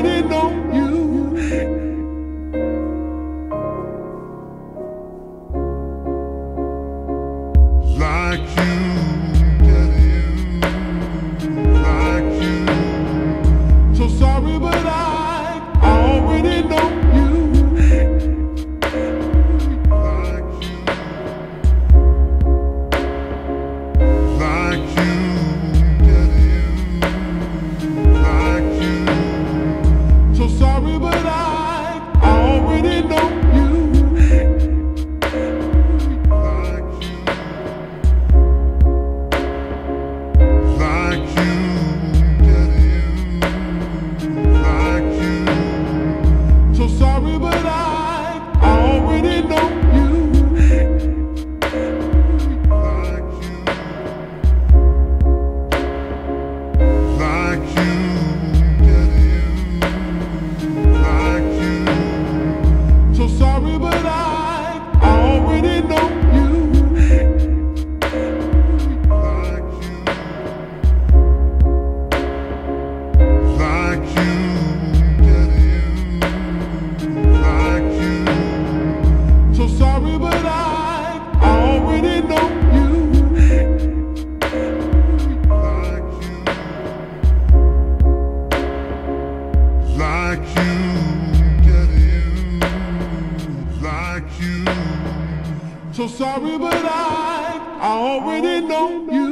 already know you. Like you, like you. So sorry, but I already know you. Like you, like you, like you. So sorry, but I already know you. Sorry, but I already know you. Like you, like you, like you. So sorry, but I already know you. Like you, like you. So sorry, but I already know you. Like you, like you, like you. So sorry, but I already know you.